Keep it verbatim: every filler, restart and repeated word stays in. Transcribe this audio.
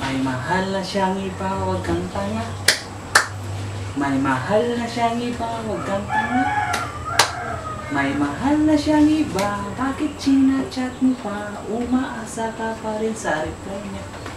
May mahal na siyang iba, huwag kang tanga. May mahal na siyang iba, huwag kang tanga. May mahal na siyang iba, bakit sinachat mo pa? Umaasa ka pa rin sa reply niya.